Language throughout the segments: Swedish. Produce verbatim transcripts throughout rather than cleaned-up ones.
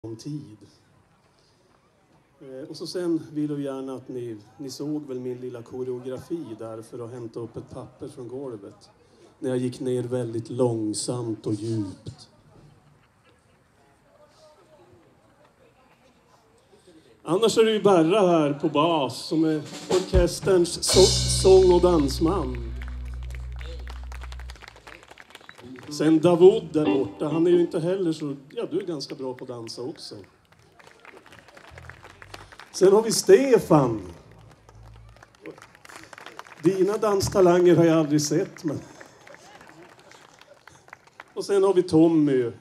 om tid. Och så sen vill jag gärna att ni, ni såg väl min lilla koreografi där för att hämta upp ett papper från golvet. När jag gick ner väldigt långsamt och djupt. Annars är det ju Berra här på bas som är orkesterns så sång- och dansman. Sen Davud där borta, han är ju inte heller så... Ja, du är ganska bra på att dansa också. Sen har vi Stefan. Dina danstalanger har jag aldrig sett, men... Och sen har vi Tommy.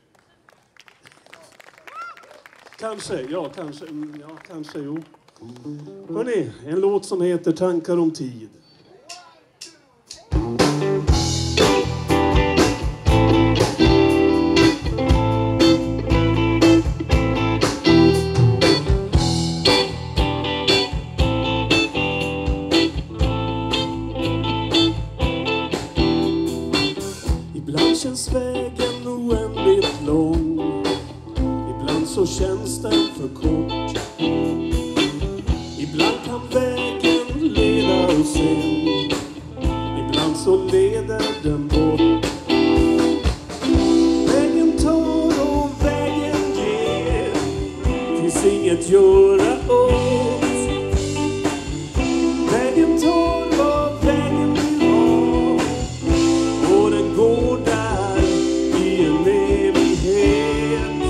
Kanske, ja kanske, ja kanske, jo. Hörrni, en låt som heter Tankar om tid. Ibland känns vägen oändligt lång. Ibland så känns den för kort. Ibland kan vägen leda oss in. Ibland så leder den bort. Vägen tar och vägen ger. Finns inget göra åt. Vägen tar vad vägen vill ha. Och den går där i en evighet.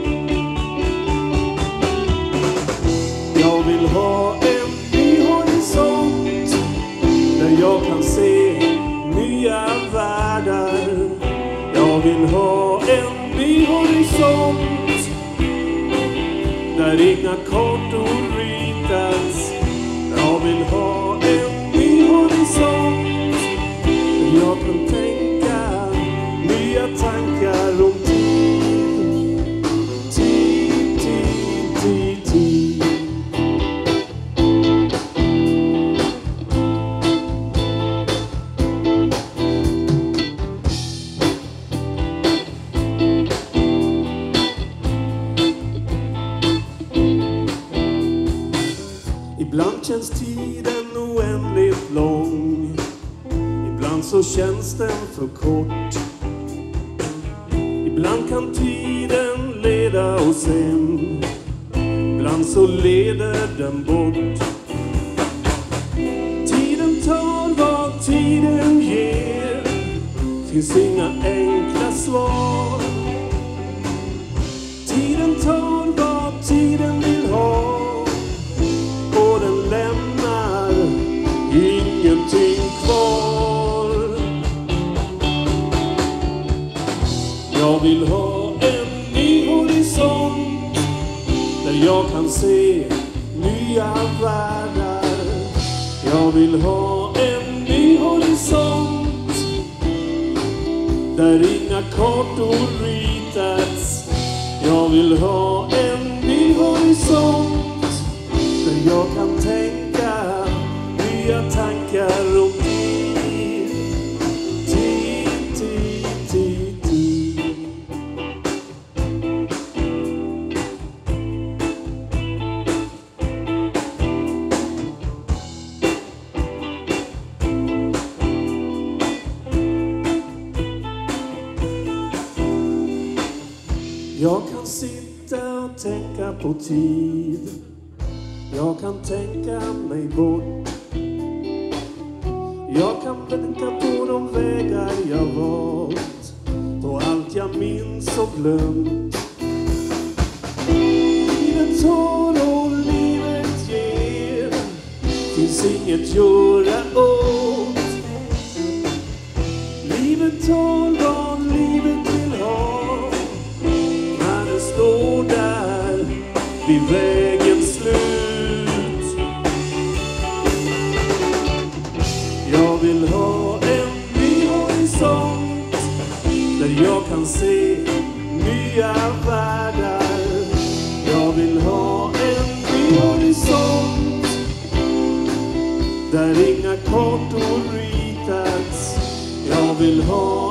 Jag vill ha en ny horisont där jag kan se nya världar. Jag vill ha en ny horisont där inga kartor ritas. Jag vill ha en ny horisont där jag kan tänka nya tankar om tid. Tid, tid, tid, tid. Ibland känns tiden oändligt lång. Ibland så känns den för kort. Ibland kan tiden leda oss in. Ibland så leder den bort. Tiden tar vad tiden ger. Finns inga enkla svar. Tiden tar vad tiden vill ha. Och den lämnar ingenting kvar. Jag vill ha en ny horisont där jag kan se nya världar. Jag vill ha en ny horisont där inga kartor ritats. Jag vill ha en ny horisont där jag kan tänka nya tankar om tid. Tid, tid, tid, tid. Jag kan sitta och tänka på tid. Jag kan tänka mig bort. Jag kan tänka på de vägar jag valt. På allt jag minns och glömt. Livet tar och livet ger. Finns inget göra åt. Livet tar vad livet vill ha. När det står där vid vägens slut. Jag vill ha en ny horisont där jag kan se nya världar. Jag vill ha en ny horisont där inga kartor ritats. Jag vill ha